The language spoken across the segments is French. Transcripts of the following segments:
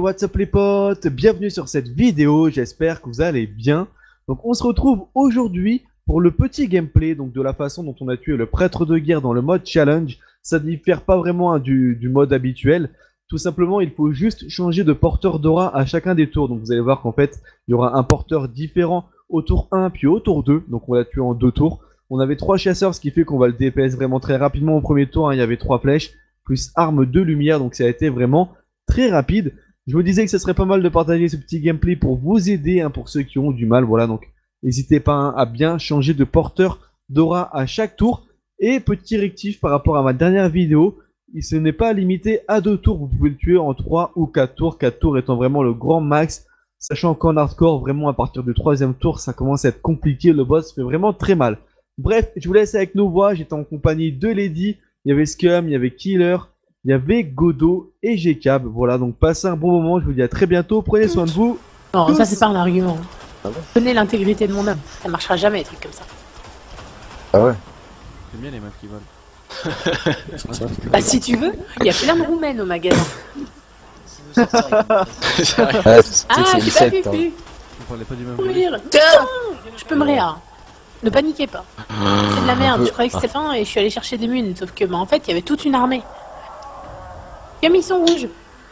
what's up les potes, bienvenue sur cette vidéo, j'espère que vous allez bien. Donc on se retrouve aujourd'hui pour le petit gameplay donc de la façon dont on a tué le prêtre de guerre dans le mode challenge. Ça ne diffère pas vraiment du mode habituel, tout simplement il faut juste changer de porteur d'aura à chacun des tours. Donc vous allez voir qu'en fait il y aura un porteur différent au tour 1 puis au tour 2, donc on l'a tué en 2 tours. On avait 3 chasseurs, ce qui fait qu'on va le DPS vraiment très rapidement au premier tour, hein. Il y avait 3 flèches, plus arme de lumière, donc ça a été vraiment très rapide. Je vous disais que ce serait pas mal de partager ce petit gameplay pour vous aider, hein, pour ceux qui ont du mal, voilà, donc n'hésitez pas, hein, à bien changer de porteur d'aura à chaque tour. Et petit rectif par rapport à ma dernière vidéo, ce n'est pas limité à 2 tours, vous pouvez le tuer en 3 ou 4 tours, 4 tours étant vraiment le grand max, sachant qu'en hardcore, vraiment à partir du 3e tour, ça commence à être compliqué, le boss fait vraiment très mal. Bref, je vous laisse avec nos voix, j'étais en compagnie de Lady, il y avait Scum, il y avait Killer, il y avait Godot et Gcab. Voilà, donc passez un bon moment, je vous dis à très bientôt, prenez soin de vous. Non, tous. ça c'est pas un argument. Ah bon? Je connais l'intégrité de mon âme, ça marchera jamais des trucs comme ça. Ah ouais. J'aime bien les meufs qui volent. Bah si tu veux, il y a plein de roumaines au magasin. Ah, Ah, c'est j'ai pas Ulysse, vu. On parlait pas du même Mourir. Je peux me rire. Ne paniquez pas. C'est de la merde, je croyais que c'était le fin et je suis allé chercher des munes, sauf que bah, en fait il y avait toute une armée. Comme ils sont rouges.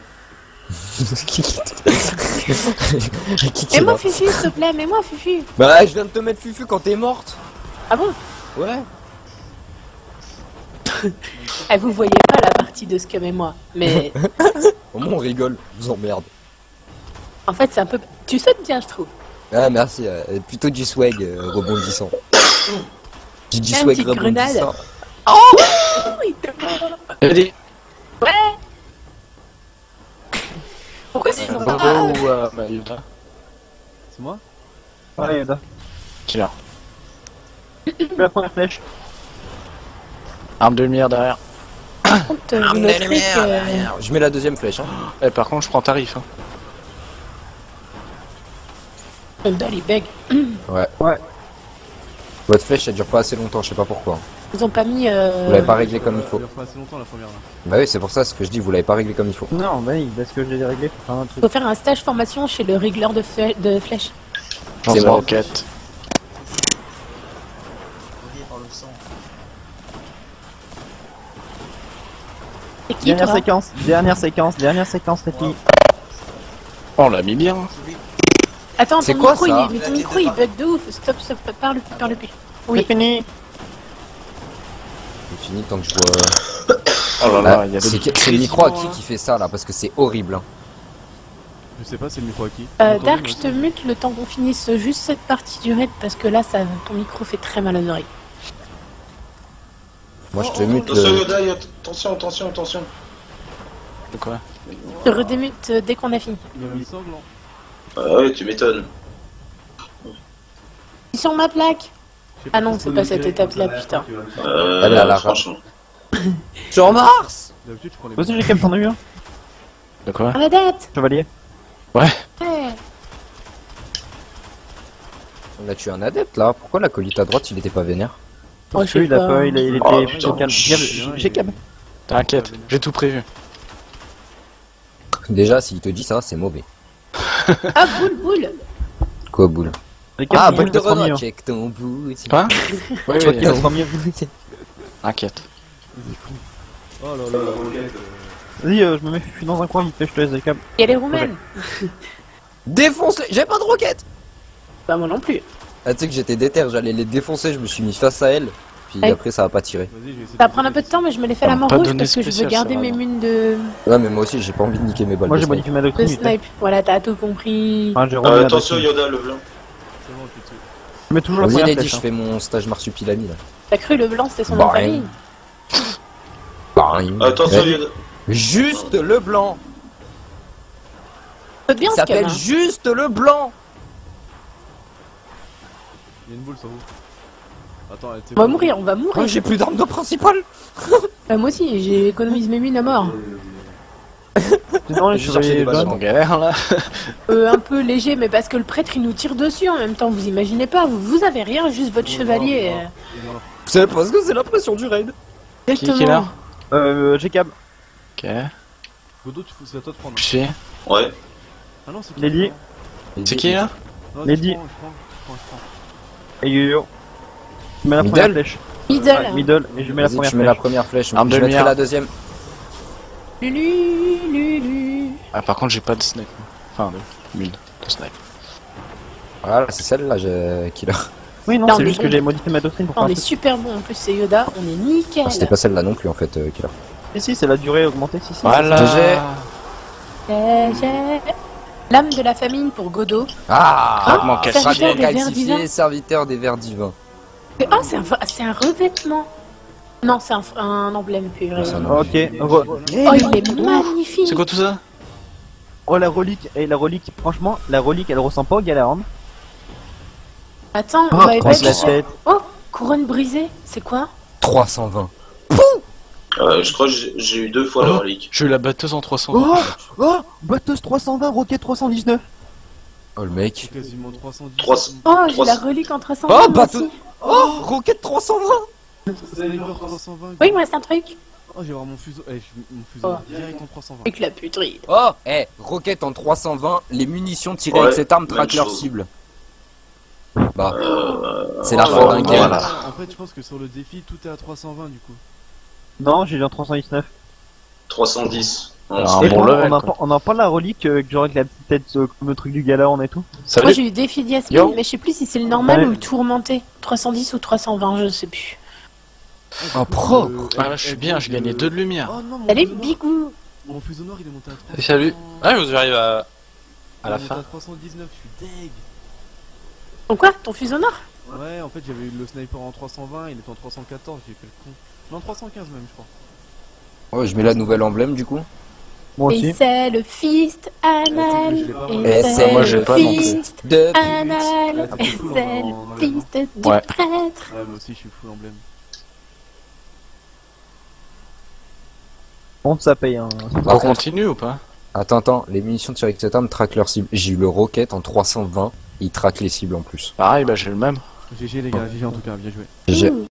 Et moi Fufu s'il te plaît, mais moi Fufu. Bah je viens de te mettre Fufu quand t'es morte. Ah bon? Ouais. Eh, vous voyez pas la partie de Scum et moi, mais Au moins on rigole, je vous emmerde. en fait c'est un peu... Tu sautes bien je trouve. Ah merci, plutôt du swag rebondissant. J'ai du Un swag petit grenade. rebondissant. Allez. Ouais. Pourquoi c'est Bobo ou Yoda? C'est moi? Ouais, Yoda. Killer. La première flèche. Arme de lumière derrière. Arme de lumière derrière. Je mets la deuxième flèche. Hein. Eh, par contre, je prends tarif. Hein. Dali beg. Ouais. Ouais. Votre flèche ça dure pas assez longtemps, je sais pas pourquoi. Ils ont pas mis. Vous l'avez pas réglé comme il faut. Ça dure pas assez longtemps la première là. Bah oui, c'est pour ça ce que je dis, vous l'avez pas réglé comme il faut. Non, bah oui, parce que je l'ai réglé pour faire un truc. Faut faire un stage formation chez le régleur de flèches. Dans C'est une bon. roquette. C'est qui Dernière toi séquence, les filles. Oh, on l'a mis bien. Attends, C'est ton quoi, micro, ça mais ton micro il bug de ouf. Stop, parle plus. C'est Oui. fini. C'est fini tant que je vois. Oh là là, il y a C'est le micro à qui fait ça là, parce que c'est horrible. Hein. Je sais pas, c'est le micro à qui. Dark, je te mute le temps qu'on finisse juste cette partie du raid parce que là, ton micro fait très mal aux oreilles. Moi je te mute Attention le. Yoda, attention. De quoi? Je redémute dès qu'on a fini. Il y a un sanglant. Ah ouais, tu m'étonnes. Ils sont sur ma plaque. Ah non, c'est pas cette étape-là, putain. Elle est à la Franchement. Sur Mars. D'habitude, je prends les. Vas-y, j'ai t'en as eu un. De quoi? À la dette. Chevalier. Ouais. Ouais. On a tué un adepte là, pourquoi l'acolyte à droite il était pas vénère? Oh, Parce je sais qu'il a pas. pas, il était Oh, plutôt putain. calme. J'ai câble. T'inquiète, j'ai tout prévu. Déjà s'il te dit ça c'est mauvais. Ah, boule. Quoi boule? J'ai câble, Ah toi boule qui de t'as 3 Renault, mieux. check ton bout. Quoi? Oui, Toi qui t'as 3 mieux. Inquiète. Oh là là là. Vas-y, je me mets Fufu dans un coin, vite fait, je te laisse des câbles. Il y a les roumaines. Défonce-les. J'ai pas de roquette. Bah, moi non plus. Ah tu sais que j'étais déter, j'allais les défoncer, je me suis mis face à elle. Puis Ouais. après ça a pas tiré. Vas-y, je vais essayer Ça va prendre un peu de temps, mais je me l'ai fait à la main Pas rouge donné parce que je veux spécial, garder ça va, mes non. munes de Ouais mais moi aussi j'ai pas envie de niquer mes balles. Moi de j'ai snipe. modifié ma doctrine. vite fait. snipe. Voilà, t'as tout compris. Ah, j'ai remis ma Attention doctrine. Yoda, le blanc. C'est bon, tout de suite. Je mets toujours la Vas-y première Lady, flèche. je fais mon stage marsupilami là. T'as cru le blanc, c'était son Bah, nom de famille. Attention Eh, Yoda. juste le blanc. Faut bien Il ce s'appelle qu'elle a. juste le blanc. Il y a une boule sur vous. Attends, elle était. On va mourir, on va Oh, mourir. j'ai plus d'armes de principale. Moi aussi, j'ai économisé mes mines à mort. Sinon, les Je cherchais chevaliers des balles. jaunes. En galère là. Un peu léger, mais parce que le prêtre il nous tire dessus en même temps. Vous imaginez pas, vous avez rien, juste votre chevalier. C'est parce que c'est la pression du raid. Qui est là? J'ai câble. Ok. Godo, c'est à toi de prendre. Je sais. Ouais. Ah non, c'est qui? Lady. C'est qui là? Non, Lady. je prends. Et yo. Je mets la Middle. première flèche. Middle. Middle, et je mets la Vas-y, première tu mets la flèche. première flèche, Arme je de mettrai lumière. la deuxième. Lulu, Lulu. Ah, par contre, j'ai pas de snipe. Enfin, de snipe. Voilà, c'est celle-là killer. Oui, non, Non, c'est mais juste bon. que j'ai modifié ma doctrine pour On faire un est truc. super bon, en plus c'est Yoda, on est nickel. Ah, c'était pas celle-là non plus en fait, killer. Si, c'est la durée augmentée, si. Voilà. GG. L'âme de la famine pour Godot. Ah, Fragment Ah, calcifié. serviteur des vers calcifié, divins. serviteur des vers divins. Ah, c'est un revêtement. Non, c'est un emblème purée. C'est un emblème. Ok. Oh, il est magnifique. C'est quoi tout ça? Oh, la relique, franchement, la relique, elle ressemble pas au Galahorn. Attends, on Ah, m'avait pas pense la dit. tête. Oh, couronne brisée, c'est quoi? 320. Je crois que j'ai eu 2 fois la relique. J'ai eu la batteuse en 300. Oh, batteuse 320, roquette 319. Oh le mec. C'est quasiment 310. 300. Oh, j'ai 300. la relique en 300. Oh, moi bateau. aussi. Oh, roquette 320. Sniper 320. Oui, il me reste un truc. Oh, j'ai vraiment mon fuseau. Mon fuseau direct en 320. Avec la puterie. Oh, roquette en 320, les munitions tirées Ouais, avec cette arme même traquent leur chose. cible. Bah, c'est la fin voilà. d'un game. Voilà. En fait, je pense que sur le défi, tout est à 320 du coup. Non, j'ai eu en 319. 310. Non, Ah, Et bon on, level, on, quoi. on en parle la relique, genre avec la petite tête comme le truc du Galahorn et tout. Moi Salut. j'ai eu défi Yo. d'Yasmine, mais je sais plus si c'est le normal Ouais. ou le tourmenté. 310 ou 320, je sais plus. Oh, propre. Ah là, je suis bien, j'ai gagné 2 de lumière. Oh non, mon Salut, fuseau noir. Bigou. Mon fuseau noir il est monté à 300. Salut. Ah, je vous arrive à Il la est monté fin. à 319, je suis deg. Ton quoi? Ton fuseau noir? Ouais, en fait, j'avais eu le sniper en 320, il était en 314, j'ai fait le con. Non, 315 même, je crois. Oh, je mets la nouvelle emblème du coup. Moi Et aussi. c'est le fist anal. Je l'ai pas Et Et c'est moi, j'ai le pas non plus. fist De anal. Ah, Et t'es full c'est en le emblème, fist du Ouais. prêtre. Ouais, moi aussi, je suis full emblème. Bon, ça paye, hein. Par On contre, continue ou pas? attends, les munitions tirées avec cette arme traquent leur cible. J'ai eu le roquette en 320, il traque les cibles en plus. Pareil, bah j'ai le même. GG les gars, GG en tout cas, bien joué. J'ai